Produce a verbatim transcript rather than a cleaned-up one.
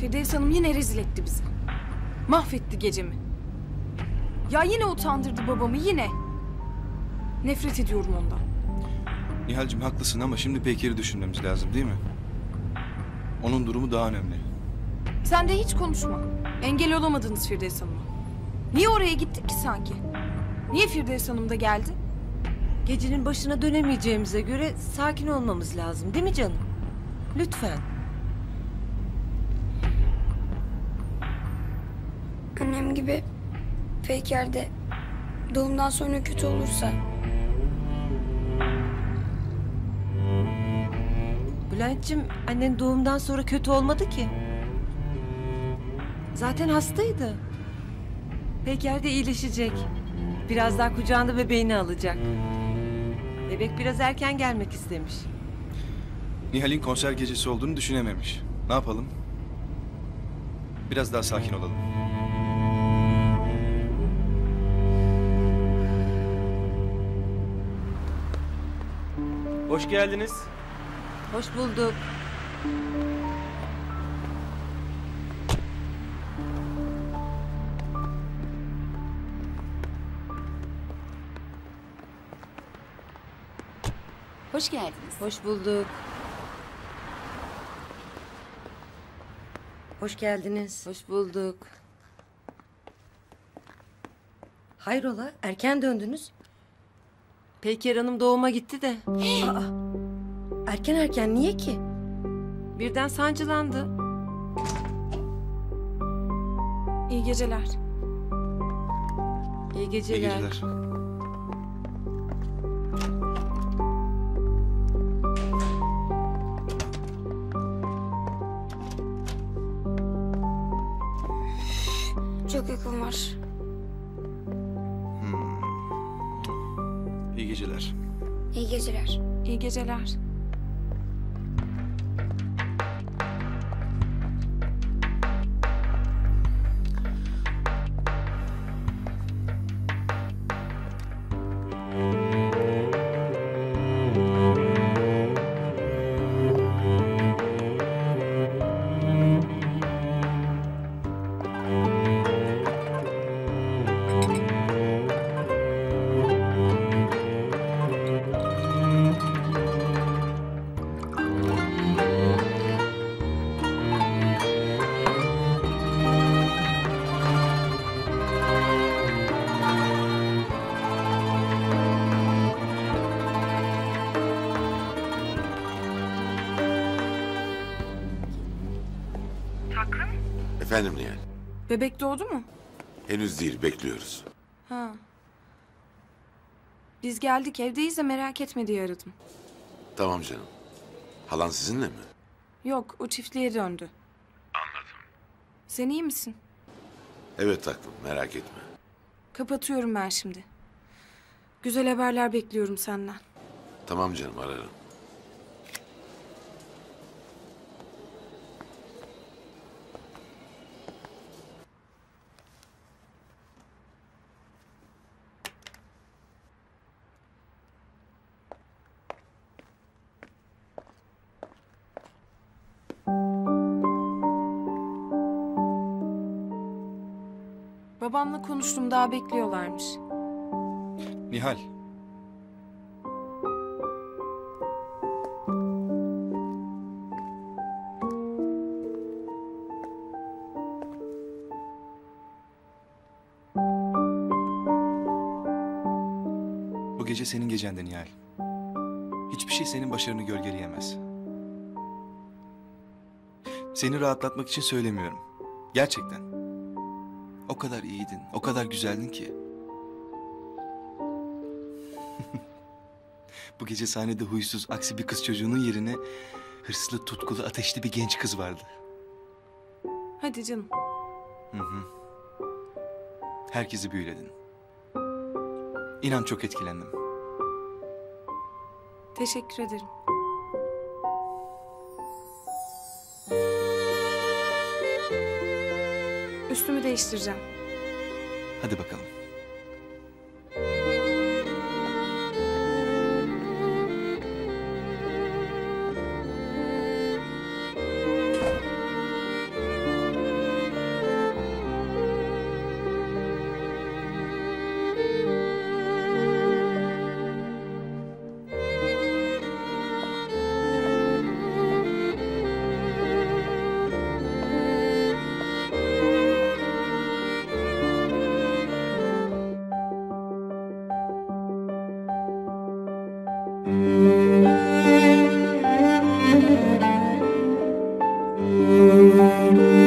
Firdevs Hanım yine rezil etti bizi. Mahvetti gecemi. Ya yine utandırdı babamı yine. Nefret ediyorum ondan. Nihal'cim haklısın ama şimdi Peyker'i düşünmemiz lazım değil mi? Onun durumu daha önemli. Sen de hiç konuşma. Engel olamadınız Firdevs Hanım'a. Niye oraya gittik ki sanki? Niye Firdevs Hanım da geldi? Gecenin başına dönemeyeceğimize göre sakin olmamız lazım değil mi canım? Lütfen. Annem gibi Peyker de doğumdan sonra kötü olursa Bülent'ciğim annen doğumdan sonra kötü olmadı ki. Zaten hastaydı. Peyker de iyileşecek. Birazdan kucağında bebeğini alacak. Bebek biraz erken gelmek istemiş. Nihal'in konser gecesi olduğunu düşünememiş. Ne yapalım? Biraz daha sakin olalım. Hoş geldiniz. Hoş bulduk. Hoş geldiniz. Hoş bulduk. Hoş geldiniz. Hoş bulduk. Hayrola, erken döndünüz. Peyker Hanım doğuma gitti de. Aa, erken erken niye ki? Birden sancılandı. İyi geceler. İyi İyi geceler. geceler. çok uykum var. İyi geceler. İyi geceler. İyi geceler. Efendim Nihal? Bebek doğdu mu? Henüz değil, bekliyoruz. Ha. Biz geldik evdeyiz de merak etme diye aradım. Tamam canım. Halan sizinle mi? Yok o çiftliğe döndü. Anladım. Sen iyi misin? Evet taklım, merak etme. Kapatıyorum ben şimdi. Güzel haberler bekliyorum senden. Tamam canım, ararım. Babamla konuştum daha bekliyorlarmış. Nihal. Bu gece senin gecende Nihal. Hiçbir şey senin başarını gölgeleyemez. Seni rahatlatmak için söylemiyorum. Gerçekten. O kadar iyiydin, o kadar güzeldin ki. Bu gece sahnede huysuz, aksi bir kız çocuğunun yerine hırslı, tutkulu, ateşli bir genç kız vardı. Hadi canım. Hı hı. Herkesi büyüledin. İnan çok etkilendim. Teşekkür ederim. Üstümü değiştireceğim. Hadi bakalım. Tamam.